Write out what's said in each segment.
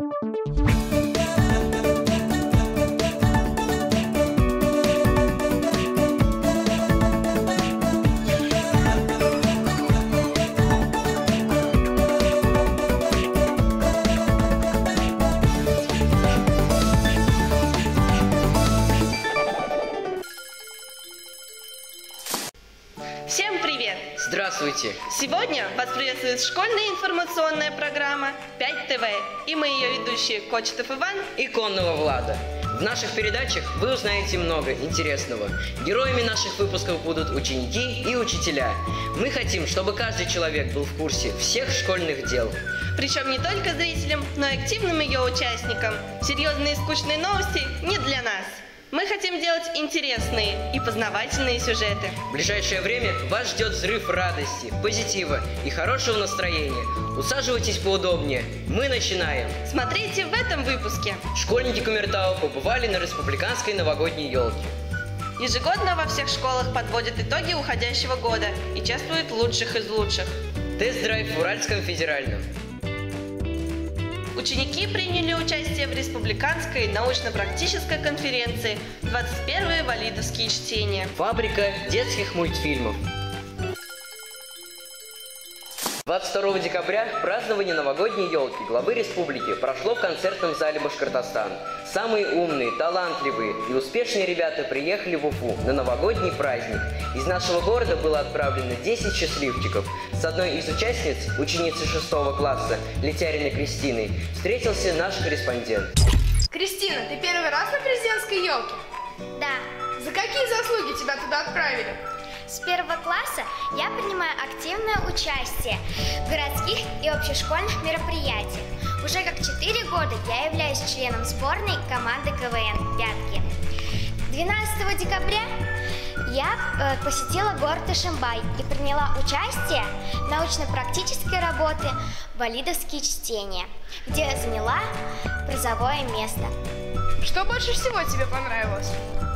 Всем привет! Здравствуйте! Сегодня вас приветствует школьная информационная программа 5 ТВ, и мы ее ведущие Кочетов Иван и Конного Влада. В наших передачах вы узнаете много интересного. Героями наших выпусков будут ученики и учителя. Мы хотим, чтобы каждый человек был в курсе всех школьных дел. Причем не только зрителям, но и активным ее участникам. Серьезные и скучные новости не для нас. Мы хотим делать интересные и познавательные сюжеты. В ближайшее время вас ждет взрыв радости, позитива и хорошего настроения. Усаживайтесь поудобнее. Мы начинаем. Смотрите в этом выпуске. Школьники Кумертау побывали на республиканской новогодней елке. Ежегодно во всех школах подводят итоги уходящего года и чествуют лучших из лучших. Тест-драйв в Уральском федеральном. Ученики приняли участие в республиканской научно-практической конференции «21-е валидовские чтения». Фабрика детских мультфильмов. 22 декабря празднование новогодней елки главы республики прошло в концертном зале Башкортостана. Самые умные, талантливые и успешные ребята приехали в Уфу на новогодний праздник. Из нашего города было отправлено 10 счастливчиков. С одной из участниц, ученицы 6 класса, Летяриной Кристиной, встретился наш корреспондент. Кристина, ты первый раз на президентской елке? Да. За какие заслуги тебя туда отправили? С 1 класса я принимаю активное участие в городских и общешкольных мероприятиях. Уже как 4 года я являюсь членом сборной команды КВН «Пятки». 12 декабря я посетила город Ишимбай и приняла участие в научно-практической работе «Валидовские чтения», где я заняла призовое место. Что больше всего тебе понравилось?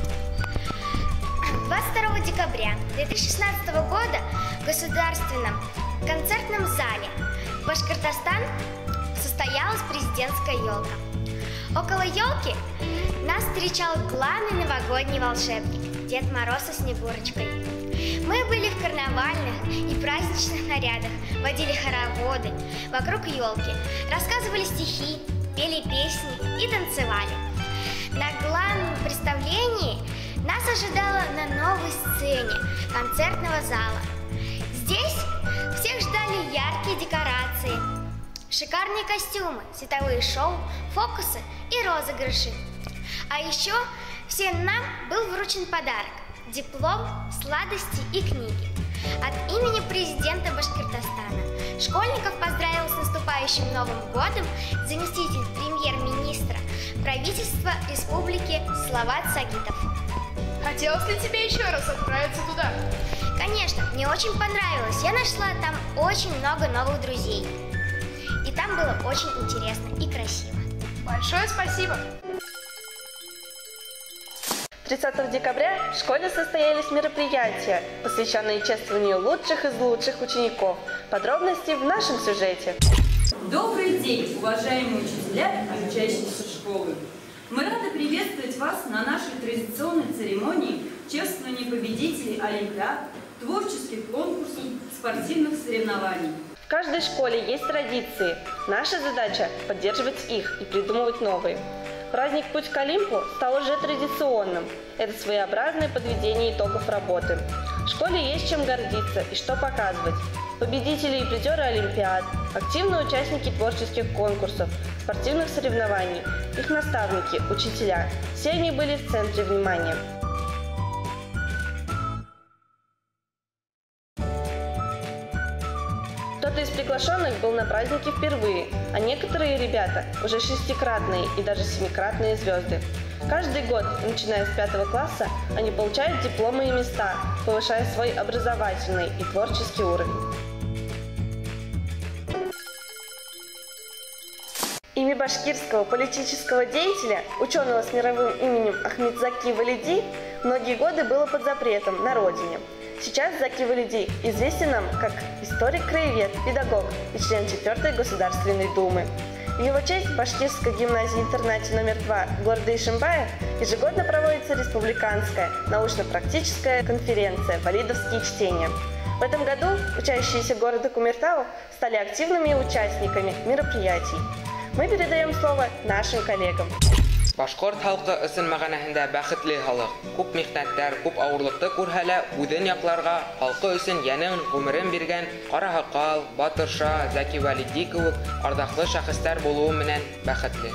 22 декабря 2016 года в Государственном концертном зале Башкортостан состоялась президентская елка. Около елки нас встречал главный новогодний волшебник Дед Мороз со Снегурочкой. Мы были в карнавальных и праздничных нарядах, водили хороводы вокруг елки, рассказывали стихи, пели песни и танцевали. На главном представлении нас ожидало на новой сцене концертного зала. Здесь всех ждали яркие декорации, шикарные костюмы, световые шоу, фокусы и розыгрыши. А еще всем нам был вручен подарок – диплом, сладости и книги. От имени президента Башкортостана школьников поздравил с наступающим Новым годом заместитель премьер-министра правительства Республики Салават Сагитов. Хотелось ли тебе еще раз отправиться туда? Конечно, мне очень понравилось. Я нашла там очень много новых друзей. И там было очень интересно и красиво. Большое спасибо! 30 декабря в школе состоялись мероприятия, посвященные чествованию лучших из лучших учеников. Подробности в нашем сюжете. Добрый день, уважаемые учителя и учащиеся школы! Мы рады приветствовать вас на нашей традиционной церемонии чествования победителей олимпиад, творческих конкурсов, спортивных соревнований. В каждой школе есть традиции. Наша задача – поддерживать их и придумывать новые. Праздник «Путь к Олимпу» стал уже традиционным. Это своеобразное подведение итогов работы. В школе есть чем гордиться и что показывать. Победители и призеры олимпиад, активные участники творческих конкурсов, спортивных соревнований, их наставники, учителя – все они были в центре внимания. Кто-то из приглашенных был на празднике впервые, а некоторые ребята уже 6-кратные и даже 7-кратные звезды. Каждый год, начиная с 5 класса, они получают дипломы и места, повышая свой образовательный и творческий уровень. Имя башкирского политического деятеля, ученого с мировым именем Ахметзаки Валиди, многие годы было под запретом на родине. Сейчас Заки Валиди известен нам как историк-краевед, педагог и член 4-й Государственной Думы. В его честь в Башкирской гимназии-интернате номер 2 города Ишимбая ежегодно проводится республиканская научно-практическая конференция «Валидовские чтения». В этом году учащиеся города Кумертау стали активными участниками мероприятий. Мы передаем слово нашим коллегам. Башкорт халкы ысын мәгънәһендә бәхетле халык. Күп михнәттәр, күп авырлыкты күрһәлә, үҙен якларга, халкы өсөн янын, гомерен биргән Кара Һакал, Батырша, Зәки Вәлиди кебек ардаклы шәхестәр булуы менән бәхетле.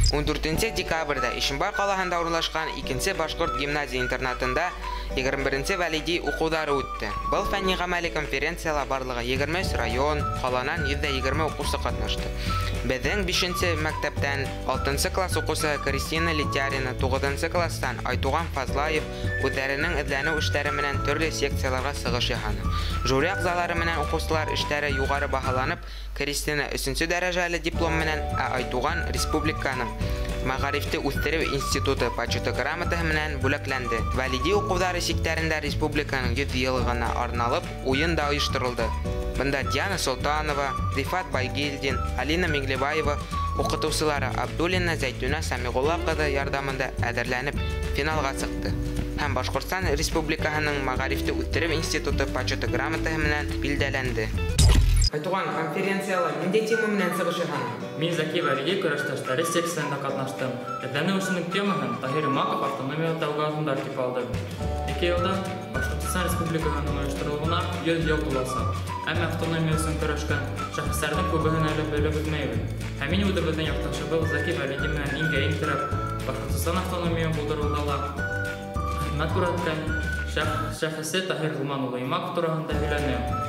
14 декабрьдә Ишембай калаһында урнашкан 2-нче Башкорт гимназия интернатында 21-нче Вәлиди укулары үтте. Был фәнни-гамәли конференциялар барлыгы 20 район, каланан 120 укучы катнашты. Безнең 5-нче мәктәптән 6-нчы класс укучысы Кристина Летярина, 9-нчы класстан Айтуган Фазлаев үзләренең эзләнү эшләре белән төрле секцияларга сыгыш яһаны. Жюри әгъзалары менән укучылар эшләре югары баһаланып, Кристина 3-нче дәрәҗәле диплом менән, Айтуган республиканың Мәгарифте үстерү институты почеты грамотасы менән бүләкләнде. Вәлиди укулары сектарында республиканың 100 еллыгына арналып уен да оештырылды. Бында Диана Солтанова, Рифат Байгилдин, Алина Миглебаева укытучылары Абдуллина Зәйтүнә Самигулла кызы ярдәмендә әзерләнеп финалга чыкты. Һәм Башкортстан Республикаһының Мәгарифте үстерү институты почеты грамотасы менән билдәләнде. Айтуган конференциялар нинди тема менән сыгыш яһаны? Мин Зәки Вәлиди көрәштәшләре секциясында катнаштым. Эзләнү эшенең темаһын Таһир Маков автономия тәүгәзендә тип алды. 2 елдан Башкортстан Республикаһының оештырылуына 100 ел туласы. Әмма автономиясын көрәшкән шәхесләрнең күбеһен әле белеп бетмәйбез. Һәм мин үзебезнең якташыбыз Зәки Вәлиди менән иңгә иңтереп, Башкортстан автономия булдырылуында хезмәт күрсәткән шәхесе Таһир Гылман Маков турында һөйләнә.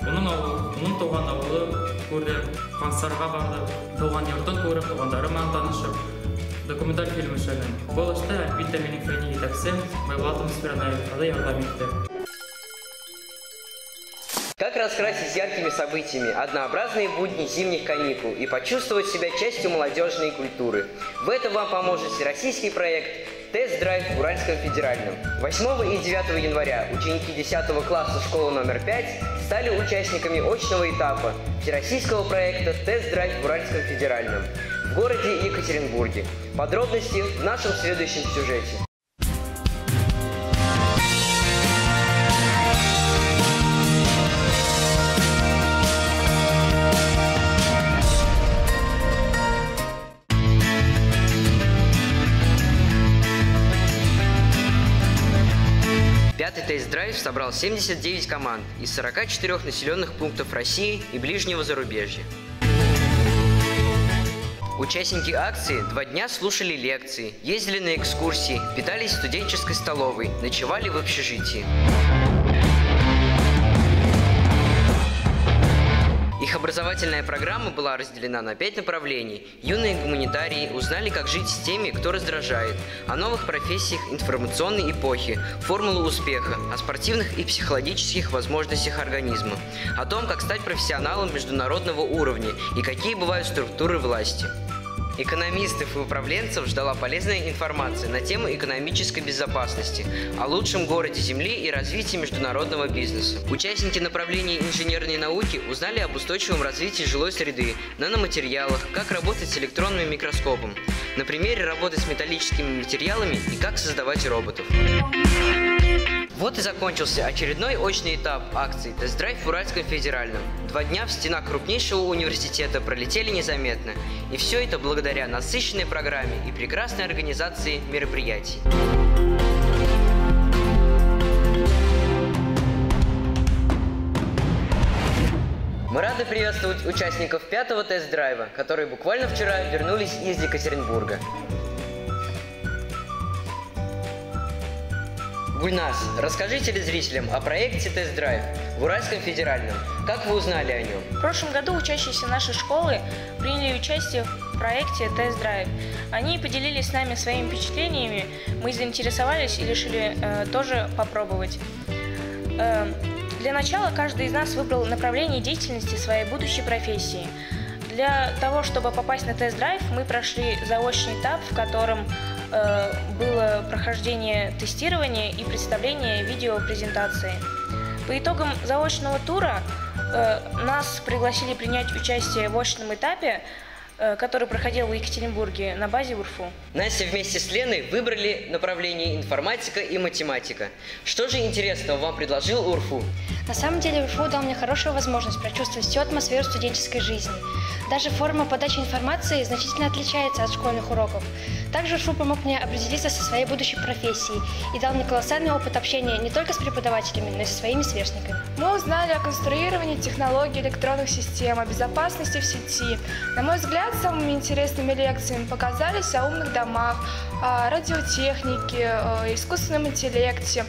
Onun туган авылы күреп, концертка барды, туган йортын күреп, тугандары менән танышып, документаль фильм эшләдем. Бу эштә әлбәттә минең фәнни җитәкчем Байбулат Мисфирнаев ярдәм итте. Как раскрасить яркими событиями однообразные будни зимних каникул и почувствовать себя частью молодежной культуры? В этом вам поможет всероссийский проект «Тест-драйв в Уральском федеральном». 8 и 9 января ученики 10 класса школы номер 5 стали участниками очного этапа всероссийского проекта «Тест-драйв в Уральском федеральном» в городе Екатеринбурге. Подробности в нашем следующем сюжете. Пятый тест-драйв собрал 79 команд из 44 населенных пунктов России и ближнего зарубежья. Участники акции 2 дня слушали лекции, ездили на экскурсии, питались в студенческой столовой, ночевали в общежитии. Их образовательная программа была разделена на 5 направлений. Юные гуманитарии узнали, как жить с теми, кто раздражает, о новых профессиях информационной эпохи, формулу успеха, о спортивных и психологических возможностях организма, о том, как стать профессионалом международного уровня и какие бывают структуры власти. Экономистов и управленцев ждала полезная информация на тему экономической безопасности, о лучшем городе Земли и развитии международного бизнеса. Участники направления инженерной науки узнали об устойчивом развитии жилой среды, наноматериалах, как работать с электронным микроскопом, на примере работы с металлическими материалами и как создавать роботов. Вот и закончился очередной очный этап акции «Тест-драйв в Уральском федеральном». 2 дня в стенах крупнейшего университета пролетели незаметно. И все это благодаря насыщенной программе и прекрасной организации мероприятий. Мы рады приветствовать участников 5-го тест-драйва, которые буквально вчера вернулись из Екатеринбурга. Гульнас, расскажи телезрителям о проекте «Тест-драйв» в Уральском федеральном. Как вы узнали о нем? В прошлом году учащиеся нашей школы приняли участие в проекте «Тест-драйв». Они поделились с нами своими впечатлениями, мы заинтересовались и решили тоже попробовать. Для начала каждый из нас выбрал направление деятельности своей будущей профессии. Для того, чтобы попасть на тест-драйв, мы прошли заочный этап, в котором было прохождение тестирования и представление видеопрезентации. По итогам заочного тура нас пригласили принять участие в очном этапе который проходил в Екатеринбурге на базе УРФУ. Настя вместе с Леной выбрали направление информатика и математика. Что же интересного вам предложил УРФУ? На самом деле УРФУ дал мне хорошую возможность прочувствовать всю атмосферу студенческой жизни. Даже форма подачи информации значительно отличается от школьных уроков. Также УРФУ помог мне определиться со своей будущей профессией и дал мне колоссальный опыт общения не только с преподавателями, но и со своими сверстниками. Мы узнали о конструировании технологий электронных систем, о безопасности в сети. На мой взгляд, самыми интересными лекциями показались о умных домах, о радиотехнике, о искусственном интеллекте.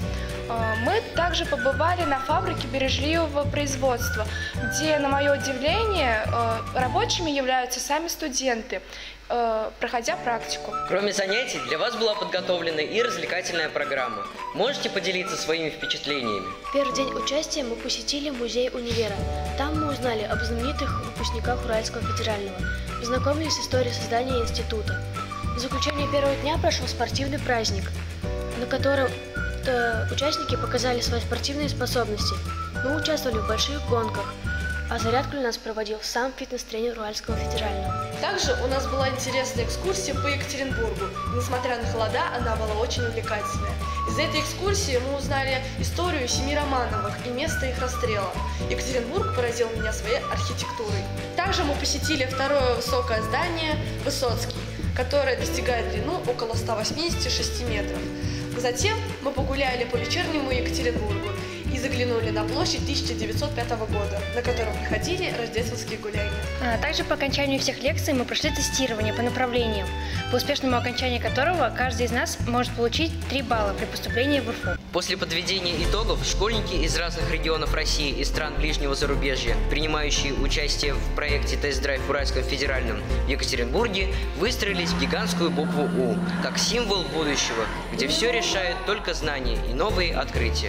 Мы также побывали на фабрике бережливого производства, где, на мое удивление, рабочими являются сами студенты, проходя практику. Кроме занятий, для вас была подготовлена и развлекательная программа. Можете поделиться своими впечатлениями? В первый день участия мы посетили музей универа. Там мы узнали об знаменитых выпускниках Уральского федерального, познакомились с историей создания института. В заключение первого дня прошел спортивный праздник, на котором участники показали свои спортивные способности. Мы участвовали в больших гонках, а зарядку для нас проводил сам фитнес-тренер Уральского федерального. Также у нас была интересная экскурсия по Екатеринбургу. Несмотря на холода, она была очень увлекательная. Из этой экскурсии мы узнали историю семьи Романовых и место их расстрела. Екатеринбург поразил меня своей архитектурой. Также мы посетили второе высокое здание Высоцкий, которое достигает длину около 186 метров. Затем мы погуляли по вечернему Екатеринбургу и заглянули на площадь 1905 года, на котором проходили рождественские гуляния. Также по окончанию всех лекций мы прошли тестирование по направлениям, по успешному окончанию которого каждый из нас может получить 3 балла при поступлении в УРФУ. После подведения итогов школьники из разных регионов России и стран ближнего зарубежья, принимающие участие в проекте «Тест-драйв в Уральском федеральном» в Екатеринбурге, выстроились в гигантскую букву «У», как символ будущего, где все решает только знания и новые открытия.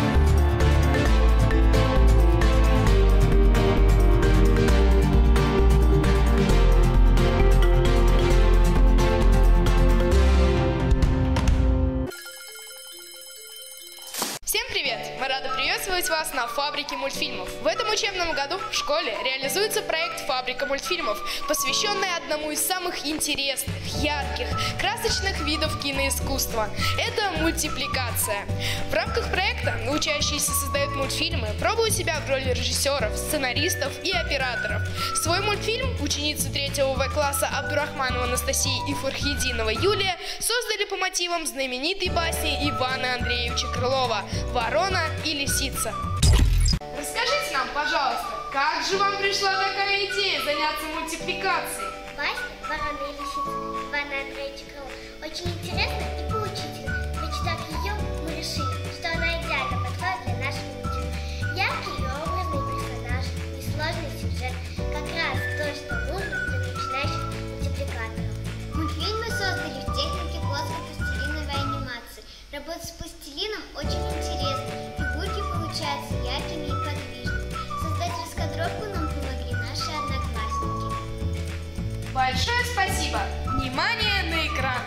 Мы рады приветствовать вас на фабрике мультфильмов. В этом учебном году в школе реализуется проект «Фабрика мультфильмов», посвященный одному из самых интересных, ярких, красочных видов киноискусства. Это мультипликация. В рамках проекта учащиеся создают мультфильмы, пробуют себя в роли режиссеров, сценаристов и операторов. Свой мультфильм ученицы 3 В-класса Абдурахманова Анастасия и Фархидинова Юлия создали по мотивам знаменитой басни Ивана Андреевича Крылова «Ворона и лисица». Расскажите нам, пожалуйста, как же вам пришла такая идея заняться мультипликацией? Басня «Ворона и лисица» Ивана Андреевича Крылова очень интересна и поучительна. Прочитав ее, мы решили, что она идеально подходит для нашего мультфильма. Яркий и образный персонаж, несложный сюжет, как раз то, что нужно для начинающих мультипликаторов. Мультфильм мы создали в технике плоскопластилиновой анимации. Работа с пластилином очень интересна, фигурки получаются яркими и подвижными. Создать раскадровку нам помогли наши одноклассники. Большое спасибо! Внимание на экран!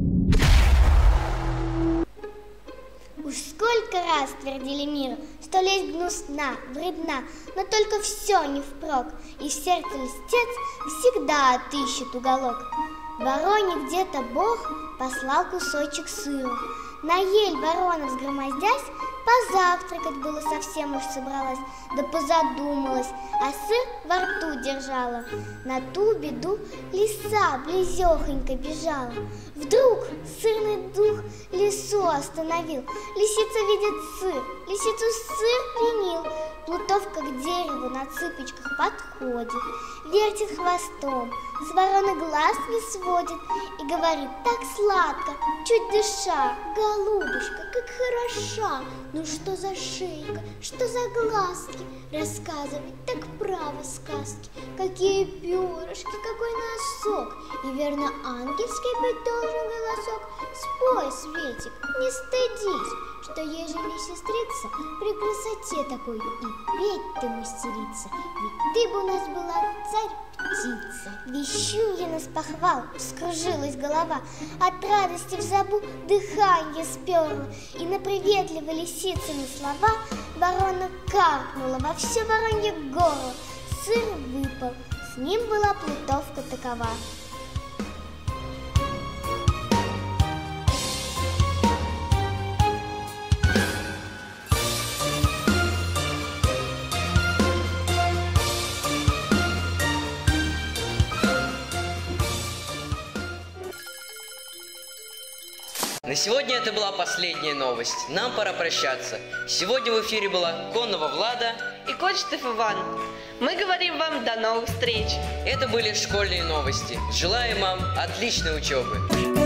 Уж сколько раз твердили миру, что лесть гнусна, вредна, но только все не впрок, и в сердце льстец всегда отыщет уголок. Вороне где-то Бог послал кусочек сыра. На ель ворона взгромоздясь, позавтракать было совсем уж собралась, да позадумалась, а сыр во рту держала. На ту беду лиса близехонько бежала. Вдруг сырный дух лису остановил. Лисица видит сыр, лисицу сыр пленил. Плутовка к дереву на цыпочках подходит, вертит хвостом, с вороны глаз не сводит и говорит так сладко, чуть дыша: голубушка, как хороша, ну что за шейка, что за глазки, рассказывать так право сказки, какие перышки, какой носок, и верно ангельский быть должен голосок. Спой, Светик, не стыдись, что ежели сестрица при красоте такой и петь ты мастерица, ведь ты бы у нас была царь-птица. Вещунья с похвал вскружилась голова, от радости в забу дыханье сперло, и на приветливые лисицыны слова ворона каркнула во все воронье горло. Сыр выпал, С ним была плутовка такова. На сегодня это была последняя новость. Нам пора прощаться. Сегодня в эфире была Коннова Влада и Кочетов Иван. Мы говорим вам до новых встреч. Это были школьные новости. Желаем вам отличной учебы.